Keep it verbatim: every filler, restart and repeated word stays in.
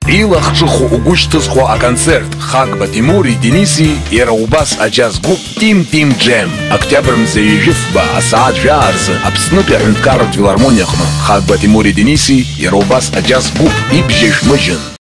илахҿыху угәы шьҭызхуа аконцерт Хагба Тимури Дениси иара убас аџьаз гәыԥ Тим Тим Джем октиабр мза ҩажәифба асааҭ жәаа рзы Аԥснытәи аҳәынҭқарратә филармониаҟны Хагба Тимури Дениси иара убас аџьаз гәыԥ ибжьеишәмыжьын.